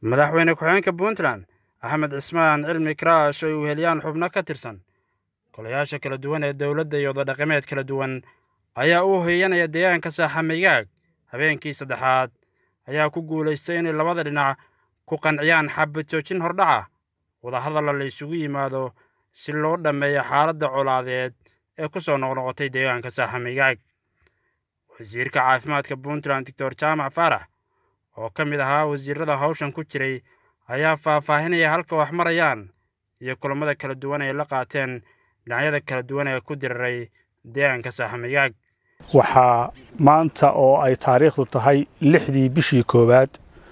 madaxweyne ku-xigeenka Puntland Axmed Cismaan Cilmi Kiraash oo weheliyaan xubno ka tirsan golayaasha kala duwan ee dawladda iyo dhaqameed kala duwan ayaa u hoyanaya deegaanka Saaxamigaag habeenkii saddexaad ayaa ku guuleystay in labada dhinac ku qanciyaan xabad joojin hordhaca wada hadal la isugu yimaado si loo dhameeyo xaaladda colaadeed ee ku soo noqnoqotay deegaanka Saaxamigaag. wasiirka caafimaadka Puntland Dr. Jaamac Faarax oo ka mid ahaa wasiirada hawshan ku jiray ayaa faahfaahinaya halka wax marayaan iyo kulamada kala duwan ee la qaateen dhinacyada kala duwan ee ku diriray deegaanka Saaxamigaag. waxaa maanta oo ay taariikhdu tahay 6dii bishii koowaad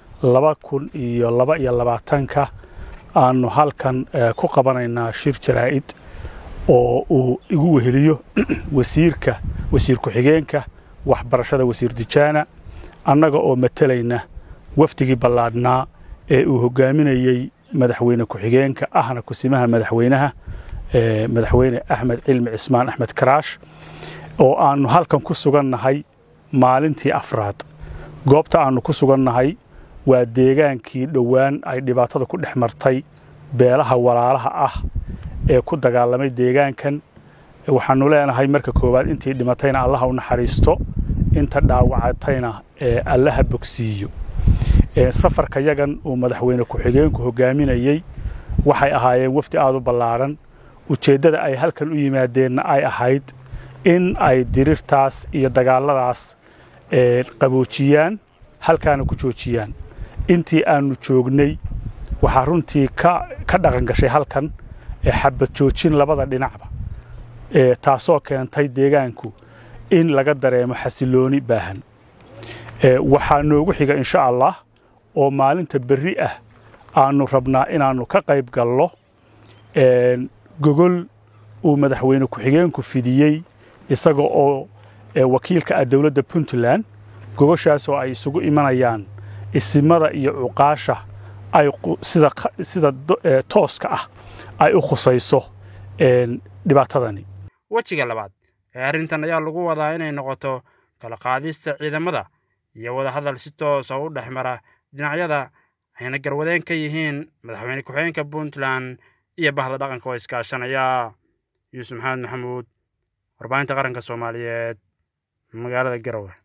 2022 aanu halkan ku qabanaynaa shir jaraa'id oo uu igu weheliyo wasiir ku-xigeenka waxbarashada wasiir Dijaana annaga oo matalayna wafdigii ballaadhnaa ee uu hogaaminayay madaxweyne ku-xigeenka ahna kusimaha madaxweynaha madaxweyne Axmed Cilmi Cismaan Axmed Kiraash oo aanu halkan ku sugannahay maalintii afraad. goobta aanu ku sugannahay waa deegaankii dhowaan ay dhibaatada ku dhex martay beelaha walaalaha ah ee ku dagaalamay deegaankan. waxaanu leenahay marka koowaad intii dhimatayna Allah u naxariisto, inta dhaawacatayna Allah bogsiiyo. safarka yagan uu madaxweyne ku-xigeenku hogaaminayay waxay ahaayeen wafdi aad u ballaaran. ujeeddada ay halkan u yimaadeenna ay ahayd in ay dirirtaas iyo dagaaladaas qaboojiyaan, halkaana ku joojiyaan. intii aanu joognay waxaa runtii ka dhaqan gashay halkan xabad joojin labada dhinacba, taasoo keentay deegaanku in laga dareemo xasilooni baahan. waxaa noogu xiga insha Allah oo maalinta berri ah aanu rabnaa inaanu ka qayb galno gogol uu madaxweyne ku-xigeenku fidiyey isaga oo wakiilka dawladda Puntland. gogoshaas oo ay isugu imanayaan isimada iyo cuqaasha ay sida tooska ah ay u khusayso dhibaatadani. wajiga labaad ee arrintan ayaa lagu wadaa inay noqoto kala qaadista ciidamada iyo wada hadal si toos ah u dhexmara dhinacyada ayna garwadeen ka yihiin madaxweyne ku-xigeenka Puntland iyo bahda dhaqanka oo iskaashanaya. Yuusuf Maxamed Maxamuud, warbaahinta qaranka Soomaaliyeed, magaalada Garowe.